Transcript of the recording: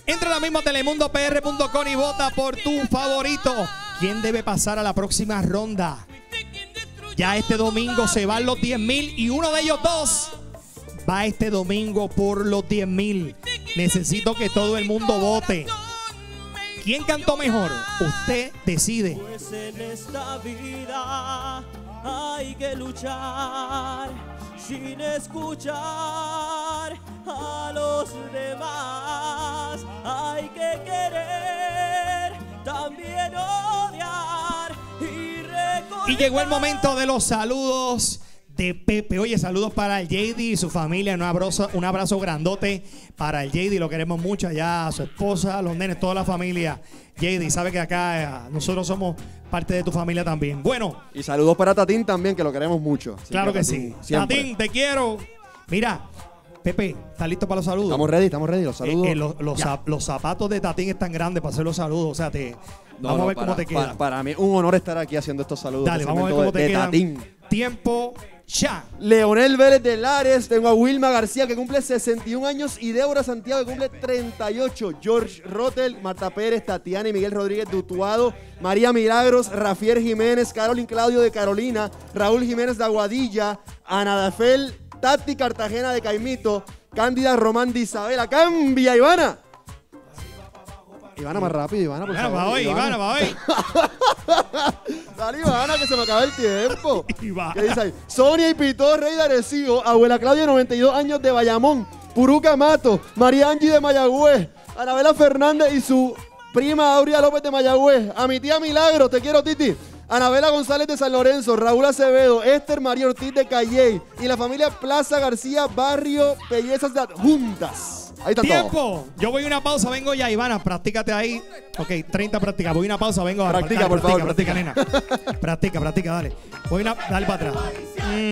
Entra ahora mismo a telemundopr.com y vota por tu favorito. ¿Quién debe pasar a la próxima ronda? Ya este domingo se van los 10,000 y uno de ellos dos va este domingo por los 10,000. Necesito que todo el mundo vote. ¿Quién cantó mejor? Usted decide. Pues en esta vida hay que luchar sin escuchar a los demás. Hay que querer, también odiar y recordar. Y llegó el momento de los saludos de Pepe. Oye, saludos para el JD y su familia. Un abrazo grandote para el JD. Lo queremos mucho allá, a su esposa, a los nenes, toda la familia. JD, sabe que acá nosotros somos parte de tu familia también. Bueno. Y saludos para Tatín también, que lo queremos mucho. Claro que Tatín, sí. siempre. Tatín, te quiero. Mira, Pepe, ¿estás listo para los saludos? Estamos ready, los saludos. Los zapatos de Tatín están grandes para hacer los saludos. O sea, vamos a ver cómo te quedan. Para mí un honor estar aquí haciendo estos saludos. Dale, vamos a ver cómo te quedan. Tatín. Tiempo ya. Leonel Vélez de Lares, tengo a Wilma García que cumple 61 años y Débora Santiago que cumple 38, George Rotel, Marta Pérez, Tatiana y Miguel Rodríguez de Utuado, María Milagros, Rafier Jiménez, Carolyn Claudio de Carolina, Raúl Jiménez de Aguadilla, Ana Dafel, Tati Cartagena de Caimito, Cándida Román de Isabela. ¡Cambia, Ivana! Ivana, más rápido, Ivana, por favor. Va hoy, Ivana, va hoy. Dale, Ivana, que se me acaba el tiempo. Ivana. ¿Qué dice ahí? Sonia y Pito, Rey de Arecibo, Abuela Claudia, 92 años de Bayamón, Puruca Mato, María Angie de Mayagüez, Anabela Fernández y su prima Aurea López de Mayagüez, a mi tía Milagro, te quiero, Titi, Anabela González de San Lorenzo, Raúl Acevedo, Esther María Ortiz de Calley y la familia Plaza García, Barrio Bellezas de Adjuntas. Ahí está ¡Tiempo! todo. Yo voy a una pausa, vengo ya, Ivana, practícate ahí. Ok, 30 prácticas. Voy a una pausa, vengo a Practica, por favor. Practica, nena. Practica, dale. Dale para atrás.